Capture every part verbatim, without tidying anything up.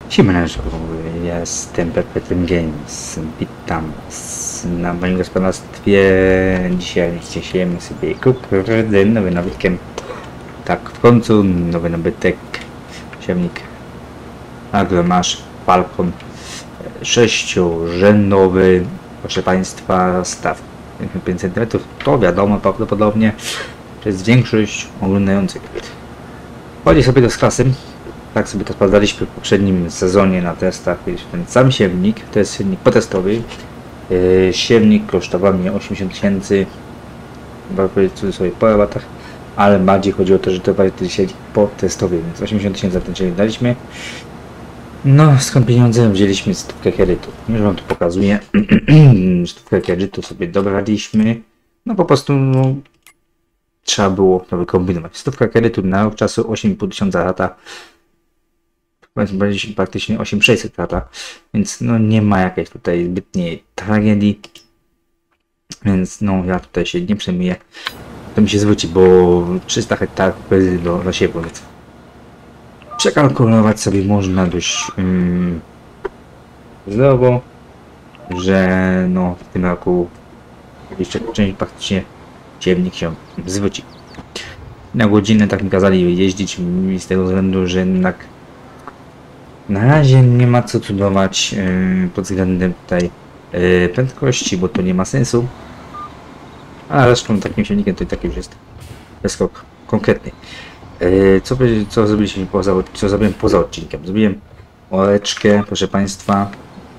Siemaneczko, jestem Perpetuum Games, witam was na moim gospodarstwie. Dzisiaj siejemy sobie kukurydzę nowym nabytkiem. Tak, w końcu nowy nabytek, siewnik Agromasz Falcon sześciorzędowy, proszę państwa, staw pięć centymetrów, to wiadomo prawdopodobnie przez większość oglądających. Chodzi sobie do z klasy. Tak sobie to sprawdzaliśmy w poprzednim sezonie na testach. Ten sam siewnik, to jest siewnik potestowy. Yy, siewnik kosztował mnie osiemdziesiąt tysięcy, chyba powiedzieć sobie po rabatach, ale bardziej chodzi o to, że to był siewnik potestowy, więc osiemdziesiąt tysięcy za ten siewnik daliśmy. No, skąd pieniądze wzięliśmy stówkę kredytu. Już wam to pokazuję. Stówkę kredytu sobie dobraliśmy. No po prostu no, trzeba było to wykombinować. Stówka kredytu na rok czasu osiem i pół tysiąca lata. Będzie praktycznie osiem tysięcy sześćset lata, więc no nie ma jakiejś tutaj zbytniej tragedii, więc no ja tutaj się nie przejmuję, to mi się zwróci, bo trzysta hektarów do, do siewu, więc przekalkulować sobie można dość um, zdrowo, że no w tym roku jeszcze część praktycznie siewnik się zwróci. Na godzinę tak mi kazali jeździć z tego względu, że jednak na razie nie ma co cudować yy, pod względem tutaj yy, prędkości, bo to nie ma sensu. A zresztą takim silnikiem to i taki już jest przeskok konkretny. Yy, co, co zrobiliśmy poza, co zrobiłem poza odcinkiem? Zrobiłem oreczkę, proszę państwa.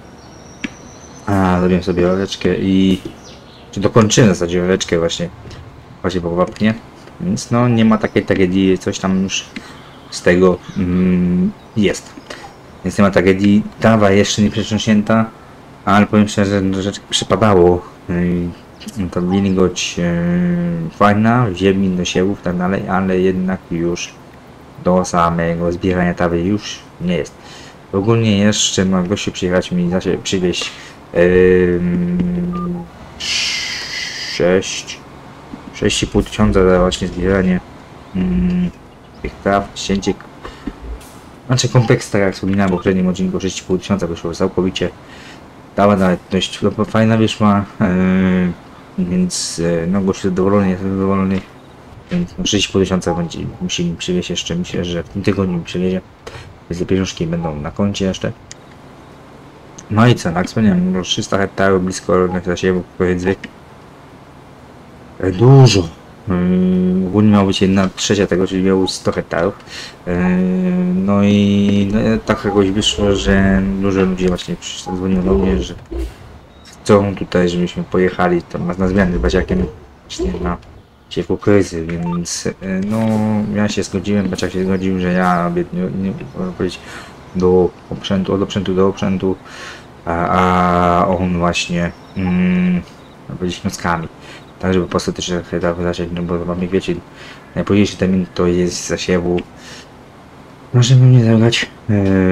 A, zrobiłem sobie oreczkę i czy dokończyłem w zasadzie oreczkę właśnie właśnie po łapnie. Więc no nie ma takiej tragedii, coś tam już z tego mm, jest. Więc nie ma tragedii, trawa jeszcze nie przetrząśnięta, ale powiem szczerze, że troszeczkę przypadało. Yy, to wilgoć yy, fajna, ziemi do siewów i tak dalej, ale jednak już do samego zbierania trawy już nie jest. Ogólnie jeszcze ma gościu przyjechać mi znaczy przywieźć yy, sześć i pół tysiąca za właśnie zbieranie yy, tych traw, cięcie. Znaczy kompleks, tak jak wspominałem w poprzednim odcinku, sześć i pół tysiąca wyszło całkowicie. Dała nawet dość no, fajna wyszła, yy, więc yy, no gościu zadowolony, jest zadowolony. Więc no, sześć i pół tysiąca będzie, musi mi przywieźć jeszcze, myślę, że w tym tygodniu mi przywiezie. Więc te pieniążki będą na koncie jeszcze. No i co, tak wspomniałem, no, trzysta hektarów blisko rolnych zasiewów, powiedzmy. Dużo. Yy, ogólnie miało być jedna trzecia tego, czyli miało sto hektarów. Yy, no i no, tak jakoś wyszło, że dużo ludzi właśnie dzwoniło do mnie, że chcą tutaj, żebyśmy pojechali tam na zmiany z Baciakiem właśnie na ciepło kryzy, więc yy, no ja się zgodziłem, Baciak się zgodził, że ja nie, nie mogę powiedzieć do oprzętu, od oprzętu do oprzętu, a, a on właśnie mm, powiedzieć wnioskami. Tak, żeby po prostu też zacząć, no bo mamy, wiecie, najpóźniejszy termin to jest zasiewu. No, żeby mnie zalegać, yy,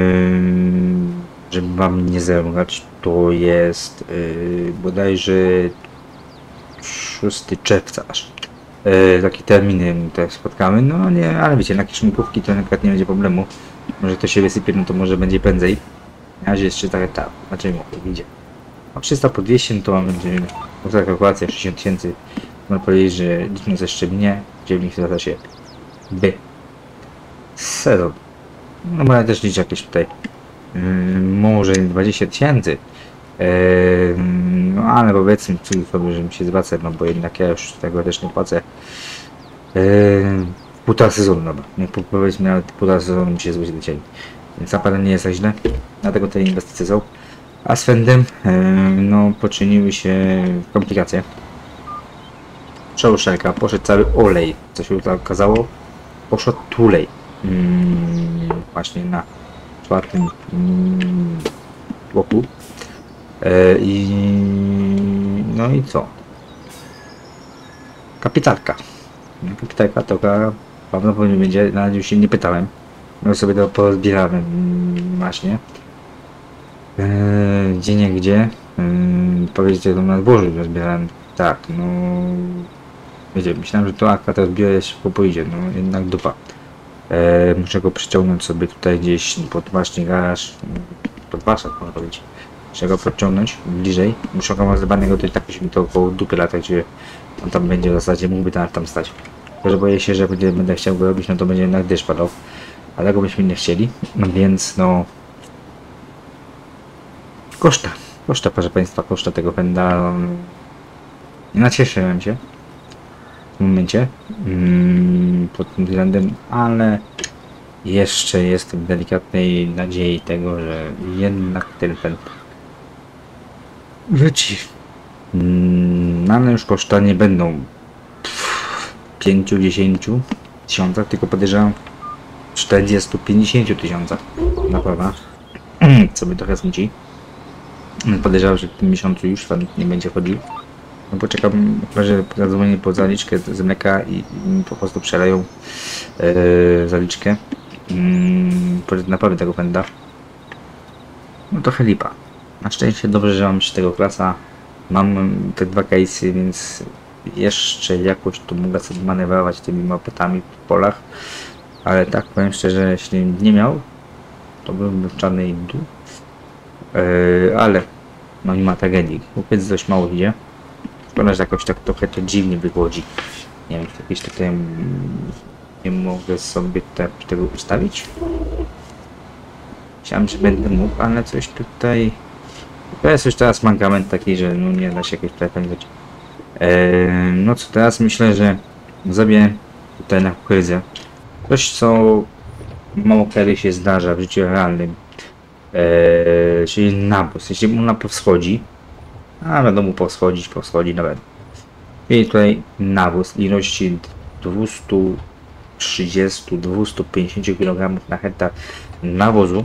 żeby wam nie zalegać, to jest yy, bodajże szóstego czerwca aż. Yy, takie terminy te spotkamy, no nie, ale wiecie, na kieszonków to nawet nie będzie problemu. Może to się wysypie, no to może będzie prędzej. Na razie jest trzysta hektarów, zobaczymy jak to idzie. A trzysta po dwieście, no to będzie ta kalkulacja sześćdziesiąt tysięcy. Można powiedzieć, że licząc jeszcze mnie, dzielnik zgadza się B. Sezon. No bo ja też liczę jakieś tutaj yy, może dwadzieścia tysięcy. Yy, no ale powiedzmy sobie, że mi się zwraca, no bo jednak ja już tego też nie płacę. Yy, półtora sezonu, dobra. Nie powiedzmy, ale półtora sezonu mi się zwróci do cieni. Więc naprawdę nie jest tak źle. Dlatego te inwestycje są. A z Fendem yy, no, poczyniły się komplikacje. Przełszerka, poszedł cały olej, co się tutaj okazało, poszedł tulej. Yy, właśnie na czwartym bloku. Yy, I no i co? Kapitalka. Kapitalka to prawdopodobnie będzie, na razie się nie pytałem. No sobie to pozbierałem właśnie. Yy, gdzie nie gdzie yy, powiedzieć, że to na zbożu rozbierałem. Tak, no wiecie, myślałem, że to akurat rozbiorę szybko pójdzie, no jednak dupa. E, muszę go przyciągnąć sobie tutaj gdzieś pod właśnie garaż, pod warsztat można powiedzieć. Muszę go podciągnąć bliżej. Muszę go zbanego, to i tak musi mi to około dupy latać, że on tam będzie w zasadzie, mógłby tam, tam stać. Tylko, że boję się, że będzie, będę chciał go robić, no to będzie jednak deszcz padał. Ale tego byśmy nie chcieli, no więc no... Koszta, koszta proszę Państwa, koszta tego pęda. Nie nacieszyłem się w tym momencie mm, pod tym względem, ale jeszcze jestem w delikatnej nadziei tego, że jednak ten pęd wróci. Mm, ale już koszta nie będą pięć do dziesięciu tysiącach, tylko podejrzewam czterdzieści do pięćdziesięciu tysiącach na pewno, co mnie trochę smuci. Podejrzewam, że w tym miesiącu już fan nie będzie chodził. No poczekam, że zadzwonię po zaliczkę z mleka i, i mi po prostu przeleją yy, zaliczkę. Yy, naprawdę tego pęda. No trochę lipa. Na szczęście dobrze, że mam jeszcze tego klasa. Mam te dwa case'y, więc jeszcze jakoś tu mogę sobie manewrować tymi mopetami w polach. Ale tak powiem szczerze, jeśli nie miał, to byłbym w czarnej dół. Yy, ale no nie ma tragedii. Kupiec dość mało idzie. Szkoda, że jakoś tak trochę to dziwnie wychodzi. Nie wiem, jakieś tutaj nie mogę sobie te, tego ustawić. Myślałem, że będę mógł, ale coś tutaj... To jest już teraz mankament taki, że no nie da się jakoś tutaj pamiętać. Eee, no co teraz myślę, że zrobię tutaj na kukurydzę coś, co mało kiedy się zdarza w życiu realnym. Eee, czyli nawóz. Jeśli ona powschodzi, a wiadomo, powschodzić, powschodzi nawet. I tutaj nawóz ilości dwieście trzydzieści do dwieście pięćdziesiąt kilogramów na hektar nawozu.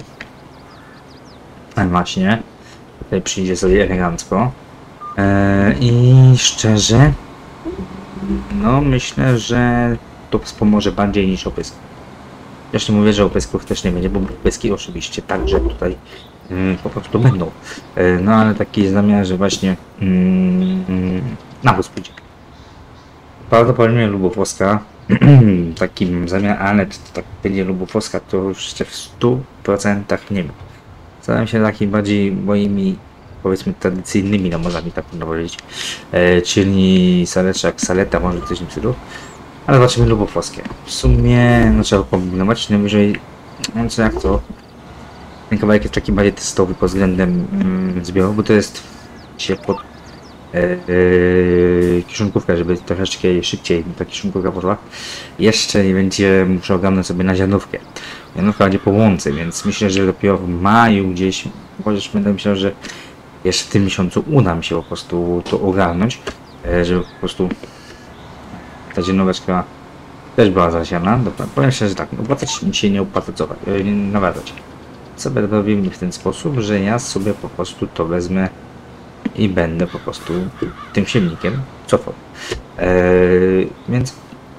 A właśnie, tutaj przyjdzie sobie elegancko. Eee, I szczerze, no myślę, że to wspomoże bardziej niż opysk. Jeszcze mówię, że opysków też nie będzie, bo opyski oczywiście także tutaj yy, po prostu będą. Yy, no ale taki zamiar, że właśnie yy, nawóz pójdzie. Prawdopodobnie Lubofłoska, takim zamiar, ale czy to tak będzie Lubofłoska, to już jeszcze w stu procentach nie wiem. Staram się takimi bardziej moimi, powiedzmy, tradycyjnymi nawozami, tak można powiedzieć, yy, czyli saleczak, saleta, może coś w tym stylu. Ale zobaczymy Lubofłoskie. W sumie, no trzeba kombinować, najwyżej, no co jak to. Ten kawałek jest taki bardziej testowy pod względem mm, zbioru, bo to jest się pod e, e, kiszonkówkę, żeby troszeczkę szybciej ta kiszonkówka poszła. Jeszcze nie będzie, muszę ogarnąć sobie na ziarnówkę. Ziarnówka będzie po łące, więc myślę, że dopiero w maju gdzieś, chociaż będę myślał, że jeszcze w tym miesiącu uda mi się po prostu to ogarnąć, e, żeby po prostu ta ziarnóweczka też była zasiana. Dobra, powiem szczerze, że tak, opłacać mi się nie opłaca co, yy, nawadzać. Sobie robimy w ten sposób, że ja sobie po prostu to wezmę i będę po prostu tym silnikiem cofał. Yy, więc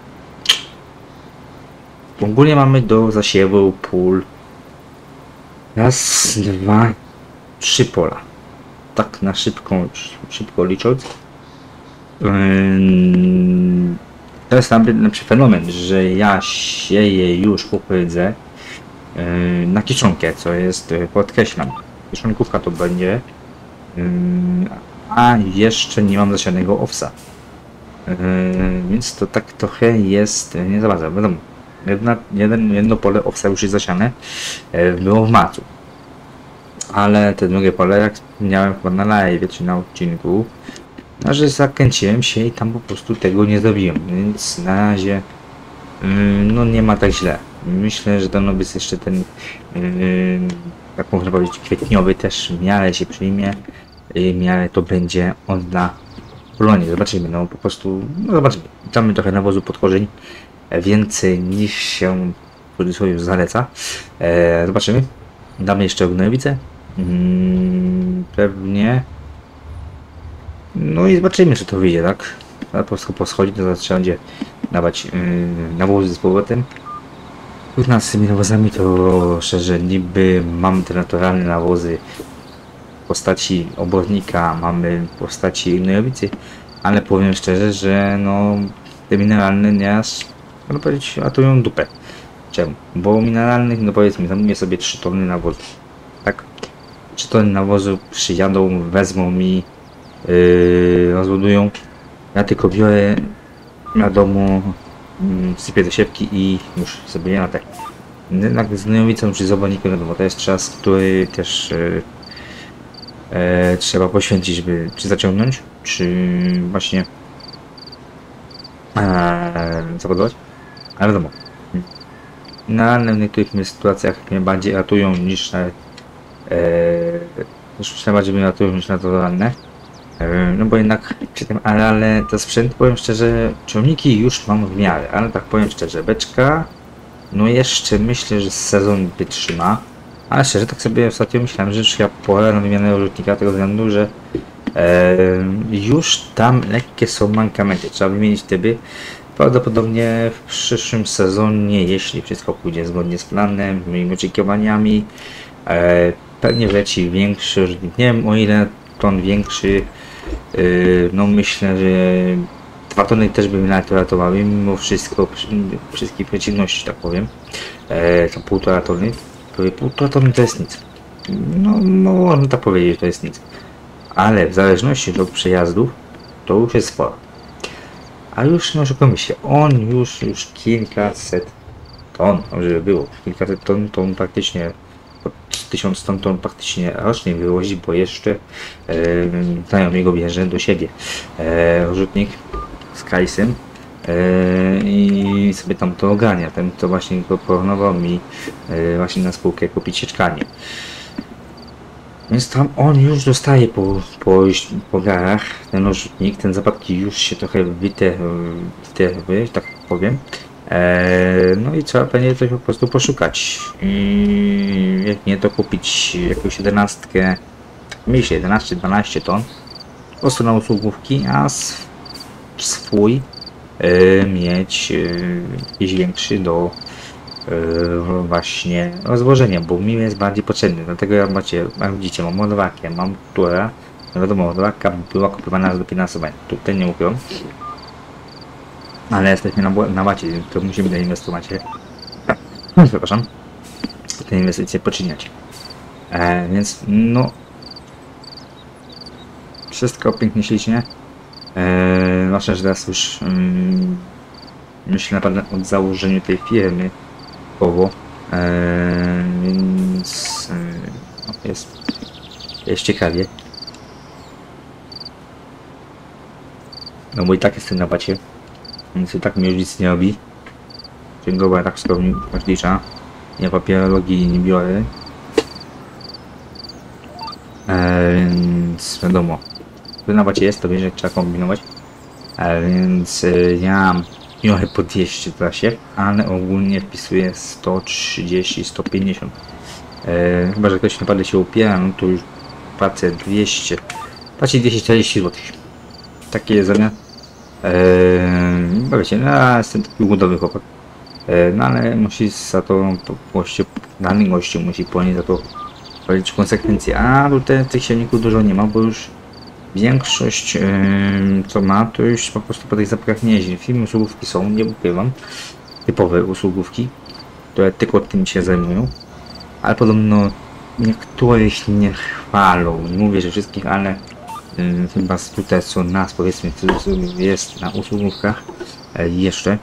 ogólnie mamy do zasiewu pól raz, dwa, trzy pola. Tak na szybką, szybko licząc. Yy, To jest najlepszy fenomen, że ja sieję już kukurydzę yy, na kiszonkę, co jest, yy, podkreślam, kiszonkówka to będzie, yy, a jeszcze nie mam zasianego owsa, yy, więc to tak trochę jest, yy, nie za bardzo, wiadomo, jedna, jeden, jedno pole owsa już jest zasiane, yy, było w marcu, ale te drugie pole, jak wspomniałem chyba na live czy na odcinku, no, że zakręciłem się i tam po prostu tego nie zrobiłem, więc na razie yy, no nie ma tak źle. Myślę, że ten nowiec jeszcze ten, yy, jak można powiedzieć, kwietniowy też w miarę się przyjmie i w miarę to będzie odda Polonie. Zobaczymy, no po prostu, no zobaczymy. Damy trochę nawozu pod korzeń, więcej niż się w cudzysłowie zaleca. E, zobaczymy. Damy jeszcze gnojowicę. Hmm, pewnie. No i zobaczymy, czy to wyjdzie, tak? A po prostu poschodzi, to trzeba będzie dawać yy, nawozy z powrotem. Trudno z tymi nawozami to szczerze, niby mamy te naturalne nawozy w postaci obornika, mamy w postaci gnojowicy, ale powiem szczerze, że no te mineralne nieraz, można powiedzieć, ratują dupę. Czemu? Bo mineralnych, no powiedzmy, zamówię sobie trzy tony nawozu. Tak? trzy tony nawozu przyjadą, wezmą mi, yy, rozładują. Ja tylko biorę, wiadomo, yy, sypię do siewki i już sobie jadę. Jednak z gnojowicą czy z obornikiem, wiadomo, to jest czas, który też yy, yy, trzeba poświęcić, żeby czy zaciągnąć, czy właśnie yy, zawodować. Ale wiadomo, na niektórych sytuacjach mnie bardziej ratują niż na już najbardziej mnie ratują niż naturalne. E, no bo jednak przy tym, ale, ale to sprzęt, powiem szczerze, ciągniki już mam w miarę, ale tak powiem szczerze, beczka, no jeszcze myślę, że sezon wytrzyma, ale szczerze tak sobie ostatnio myślałem, że już ja pora na wymianę rzutnika tego względu, że e, już tam lekkie są mankamenty, trzeba wymienić tyby. Prawdopodobnie w przyszłym sezonie, jeśli wszystko pójdzie zgodnie z planem, moimi oczekiwaniami, e, pewnie wleci większy rzutnik. Nie wiem o ile ton większy, e, no myślę, że dwa tony też by mnie ratowały, mimo wszystko, wszystkich przeciwności, tak powiem. E, to półtora tony, półtora tony to jest nic. No, no można tak powiedzieć, to jest nic. Ale w zależności od przejazdów, to już jest sporo. A już nie oszukujmy się, on już, już kilkaset ton, żeby było, kilkaset ton, ton praktycznie, tysiąc ton, ton praktycznie rocznie wywozi, bo jeszcze e, znajomy jego bierze do siebie e, rzutnik z Kajsem e, i sobie tam to ogarnia. Ten to właśnie go proponował mi e, właśnie na spółkę kupić sieczkanie. Więc tam on już dostaje po, po, po garach ten rzutnik, ten zapadki już się trochę wite, wite tak powiem. Eee, no i trzeba pewnie coś po prostu poszukać. I jak nie, to kupić jakąś jedenastkę, myślę jedenaście dwanaście ton, po prostu na usługówki, a swój e, mieć e, jakiś większy do Yy, właśnie rozłożenia, bo mi jest bardziej potrzebny, dlatego ja macie, jak widzicie, mam ładowarkę, mam która, no wiadomo, ładowarka była kupowana do finansowania, tutaj nie ukrywam, ale jesteśmy na, na macie, to musimy doinwestować, przepraszam, te inwestycje poczyniać, e, więc no wszystko pięknie, ślicznie, e, zwłaszcza, że teraz już mm, myślę naprawdę o założeniu tej firmy, Eee, więc e, jest, jest ciekawie. No bo i tak jestem na bacie, więc i tak mi już nic nie robi. Księgowa tak spełnił rozlicza. Ja papierologii nie biorę. Eee, więc wiadomo, gdy na bacie jest, to wiesz, że trzeba kombinować. Eee, więc e, ja trochę po dwieście dla się, ale ogólnie wpisuję sto trzydzieści sto pięćdziesiąt. E, chyba że ktoś naprawdę się upiera, no to już płacę dwieście. Płaci dwieście czterdzieści złotych. Taki jest zamiar. E, bo wiecie, no ja jestem taki ugodowy chłopak. E, no ale musi za to gościu, dany gościu musi ponieść za to policzyć konsekwencje. A tutaj tych silników dużo nie ma, bo już większość yy, co ma, to już po prostu po tych zapachach nie jeździ. Filmy usługówki są, nie ukrywam, typowe usługówki, które tylko tym się zajmują, ale podobno niektórych nie chwalą, nie mówię, że wszystkich, ale yy, chyba tutaj co nas, powiedzmy, jest na usługówkach yy, jeszcze,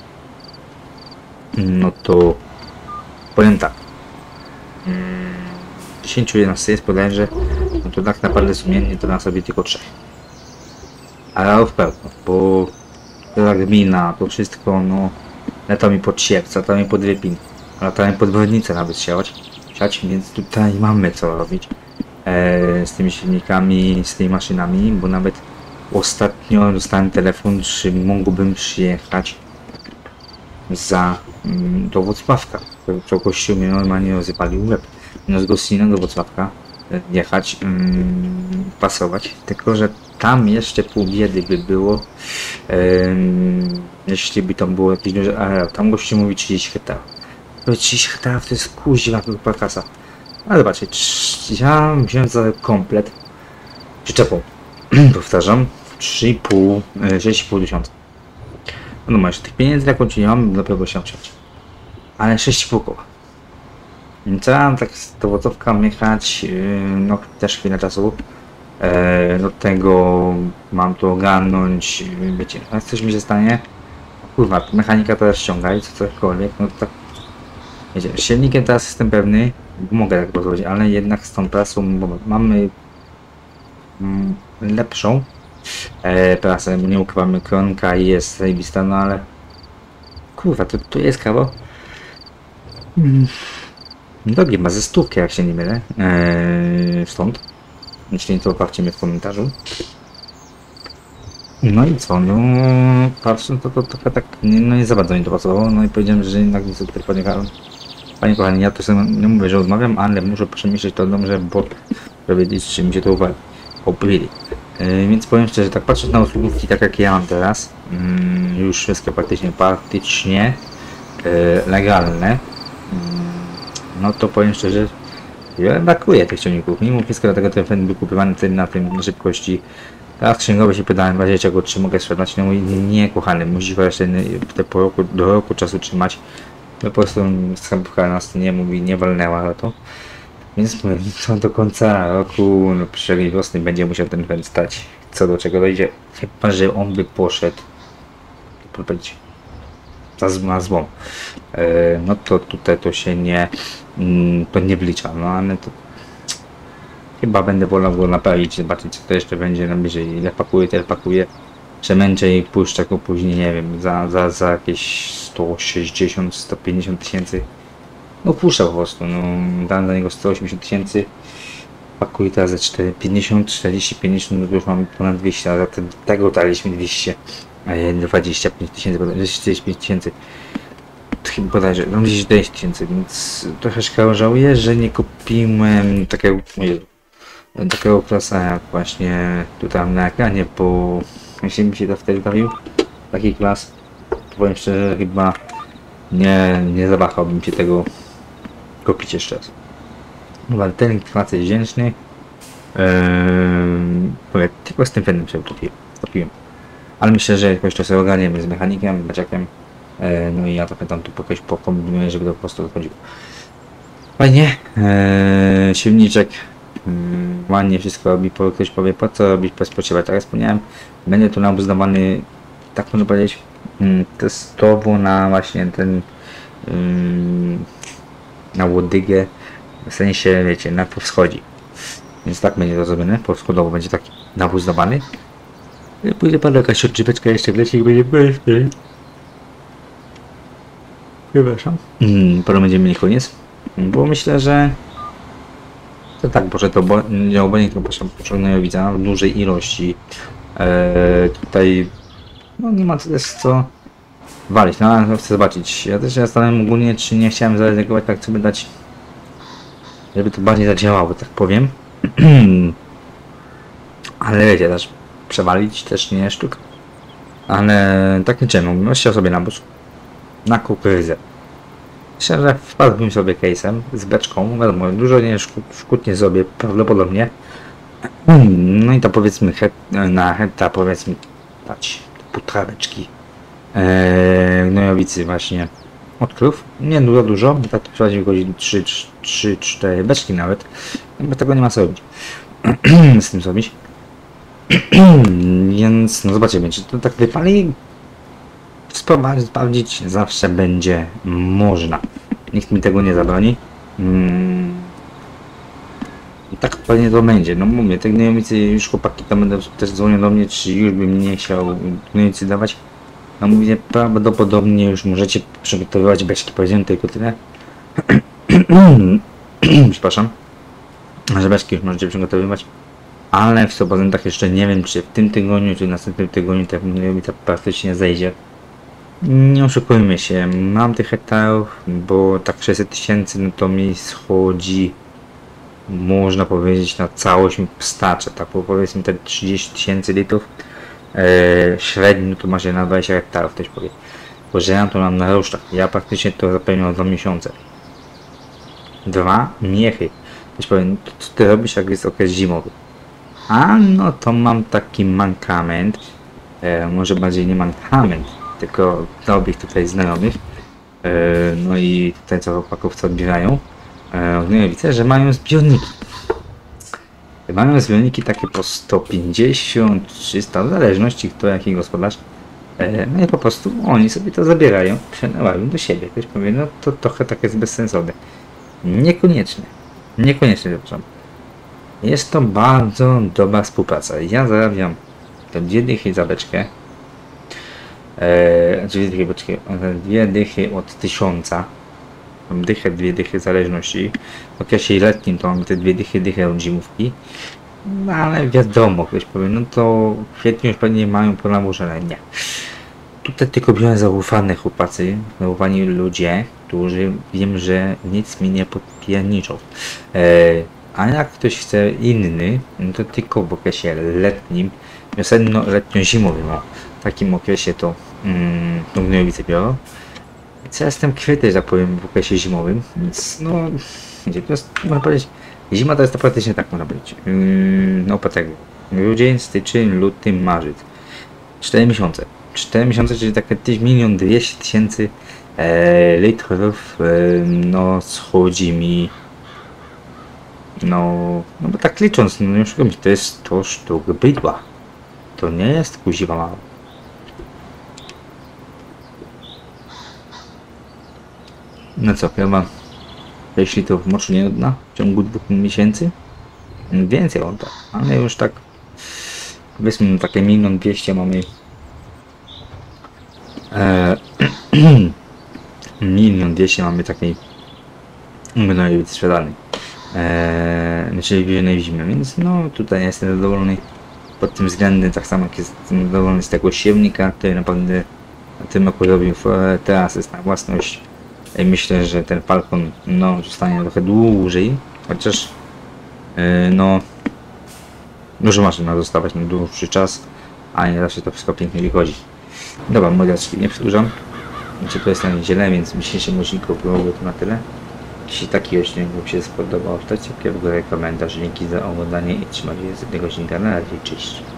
no to powiem tak, yy, dziesięć jedenaście jest bodajże, no to tak naprawdę sumiennie to na sobie tylko trzech. Ale w pełno, bo ta gmina, to wszystko, no lata mi pod sierp, lata mi pod wypin, lata mi pod wodnicę nawet siać, siać, więc tutaj mamy co robić e, z tymi silnikami, z tymi maszynami, bo nawet ostatnio dostałem telefon, czy mógłbym przyjechać za mm, do Włocławka, to gościu mnie normalnie rozpalił łeb. No z Gostynia do Włocławka jechać, mm, pasować, tylko że tam jeszcze pół biedy by było, ym, jeśli by tam było jakieś duże areał. Tam gościu mówi trzydzieści hektarów. trzydzieści hektarów to jest kuźwa chyba kasa. Ale zobaczcie, ja wziąłem za komplet przyczepą, powtarzam, trzy i pół, sześć i pół tysiąca. No masz tych pieniędzy, jak nie mam, dopiero się wziąć. ale sześć i pół koła. Chciałem tak z dowodowka jechać, no też chwilę czasu. E, do tego mam to ogarnąć, wiecie, no coś mi się stanie. Kurwa, mechanika teraz ściąga i co cokolwiek, no to tak. Wiecie, z silnikiem teraz jestem pewny, mogę tak pozwolić, ale jednak z tą prasą, bo mamy mm, lepszą e, prasę, nie ukrywamy, kronka jest zajebista, no ale kurwa, to, to jest kawał. Mm. Drogi ma ze stówkę, jak się nie mylę, eee, stąd. Jeśli nie, to poprawcie mnie w komentarzu. No i co, no patrzę, to to trochę tak, nie, no nie za bardzo mi to pasowało, no i powiedziałem, że jednak niestety panie, panie kochani, ja to sobie nie mówię, że odmawiam, ale muszę przemyśleć to dobrze, bo powiedzieć, czy mi się to uwagi, opili. Eee, więc powiem szczerze, tak patrzeć na usługówki, tak jak ja mam teraz, mm, już wszystkie praktycznie, praktycznie e, legalne. Mm, no to powiem szczerze, ja brakuje tych ciągników. Mimo wszystko dlatego ten fan był kupowany wtedy na tym szybkości. Teraz księgowy się pytałem w razie czego, czy mogę sprzedać. No mówi, nie kochany, musisz właśnie te po roku, do roku czasu trzymać. No po prostu skarbówka nas nie mówi, nie walnęła na to. Więc mówię, no do końca roku, no przyszłej wiosny będzie musiał ten fan stać. Co do czego dojdzie. Chyba, że on by poszedł. To powiedzieć. Na złą. E, no to tutaj to się nie mm, to nie wlicza, no ale to chyba będę wolał go naprawić, zobaczyć co to jeszcze będzie na bliżej, ile pakuje, tyle pakuje, przemęczę i puszczę go później, nie wiem, za, za, za jakieś sto sześćdziesiąt do stu pięćdziesięciu tysięcy, no puszczę po prostu, no dam za niego sto osiemdziesiąt tysięcy, pakuję teraz za cztery pięćdziesiąt, czterdzieści, pięćdziesiąt, no to już mamy ponad dwieście, a za tego daliśmy dwieście. dwadzieścia pięć tysięcy, czterdzieści pięć tysięcy, chyba bodajże, mam gdzieś dziewięć tysięcy, więc troszeczkę żałuję, że nie kupiłem takiego, takiego klasa jak właśnie tutaj na ekranie, bo jeśli mi się to wtedy bawił, taki klas, to powiem szczerze, chyba nie, nie zawahałbym się tego kupić jeszcze raz. No ale ten klas jest wdzięczny, eee, tylko z tym fendem się utopiłem. Ale myślę, że jakoś to sobie ogarniemy z mechanikiem, baciakiem. E, no i ja trochę tam tu jakoś pokombinuję, żeby to po prostu wychodziło. Fajnie. E, silniczek. Mm, ładnie wszystko robi. Ktoś powie, po co robić bez potrzeby. Tak jak wspomniałem, będzie tu nam uznawany, tak można powiedzieć, mm, testowo na właśnie ten mm, na łodygę. W sensie, wiecie, na powschodzi. Więc tak będzie to zrobione. Powschodowo będzie taki nawóz dawany. Pójdę pan jakaś odżyweczka jeszcze wleci i będzie bezpiecznie. Przepraszam. Hmm, pora będziemy mieli koniec. Bo myślę, że to tak, może to nie obojętnie tylko potrzebnego widza w dużej ilości. Eee, tutaj no nie ma co walić, no ale chcę zobaczyć. Ja też się zastanawiam ogólnie, czy nie chciałem zaryzykować, tak sobie dać, żeby to bardziej zadziałało, tak powiem. Ale wiecie, też przewalić też nie sztuka. Ale tak liczymy, no chciał sobie na bus. Na kukurydzę. Myślę, że wpadłbym sobie case'em z beczką, wiadomo, dużo nie szkód nie zrobię, prawdopodobnie. No i to powiedzmy het, na hektar powiedzmy dać półtorebeczki eee, gnojowicy właśnie od krów. Nie dużo, dużo, tak to przynajmniej wychodzi trzy cztery beczki nawet, bo tego nie ma co robić. Z tym zrobić. Więc no zobaczymy, czy to tak wypali. Spróbować sprawdzić zawsze będzie można. Nikt mi tego nie zabroni. Hmm. I tak pewnie to będzie. No mówię, te gnojowicy już chłopaki tam będą też dzwonią do mnie, czy już bym nie chciał gnojowicy dawać. No mówię, prawdopodobnie już możecie przygotowywać beczki, powiedziałem tylko tyle. Przepraszam. Że beczki już możecie przygotowywać. Ale w sto procent jeszcze nie wiem, czy w tym tygodniu, czy w następnym tygodniu ta gnojowica praktycznie zejdzie. Nie oszukujmy się, mam tych hektarów, bo tak sześćset tysięcy, no to mi schodzi, można powiedzieć, na całość mi starcza, tak, bo powiedzmy te trzydzieści tysięcy litrów, e, średnio to ma się na dwadzieścia hektarów, też powie. Bo że ja to mam na rusztach, ja praktycznie to zapewniam dwa miesiące. Dwa miechy. Też powiem, to co ty robisz, jak jest okres zimowy? A no to mam taki mankament, e, może bardziej nie mankament, tylko dobrych tutaj znajomych, no i tutaj co chłopakowcy odbierają e, gnojowice, że mają zbiorniki. Mają zbiorniki takie po sto pięćdziesiąt trzysta, w zależności kto jaki gospodarz. E, no i po prostu oni sobie to zabierają, przenalają do siebie. Ktoś powie, no to trochę tak jest bezsensowne. Niekoniecznie. Niekoniecznie, przepraszam. Jest to bardzo dobra współpraca. Ja zarabiam to dwie dychy za beczkę. Eee, dwie dychy, beczki, dwie dychy od tysiąca. Mam dychę, dwie dychy w zależności. W okresie letnim to mam te dwie dychy, dychę od zimówki. No ale wiadomo, ktoś powie, no to w kwietniu już pewnie mają po nałożone. Nie. Tutaj tylko biorę zaufane chłopacy, zaufani ludzie, którzy wiem, że nic mi nie podpierniczą. Eee, a jak ktoś chce inny, no to tylko w okresie letnim, wiosenno-letnio-zimowym, o, w takim okresie to mm, to gnojowice biorą. Co ja jestem kryty, że tak powiem, w okresie zimowym, więc no, wiecie, to jest, można powiedzieć, zima to jest to praktycznie tak można powiedzieć. Yy, no po tego, grudzień, styczeń, luty, marzec. cztery miesiące. cztery miesiące, czyli takie milion dwieście tysięcy e, litrów, e, no schodzi mi, no, no bo tak licząc, no już mi to jest sto sztuk bydła. To nie jest kuziwa mało. No co, chyba sześć litrów moczu nie odda w ciągu dwóch miesięcy? Więcej odda, ale już tak powiedzmy no, takie milion dwieście mamy e, milion dwieście mamy takiej gnojowicy sprzedanej, e, czyli w zimie, więc no tutaj jestem zadowolony pod tym względem, tak samo jak jestem zadowolony z tego siewnika, który naprawdę na tym roku robił, teraz jest na własność. I myślę, że ten Falcon no, zostanie trochę dłużej, chociaż yy, no dużo maszyna zostawać na dłuższy czas, a nie zawsze to wszystko pięknie wychodzi. Dobra, mordeczki, nie przedłużam. Znaczy to jest na niedzielę, więc w dzisiejszym odcinku byłoby to na tyle. Jeśli taki odcinek Wam się spodobał, to w górę komentarz, dzięki za oglądanie i trzymajcie się z jednego odcinka, na razie, cześć.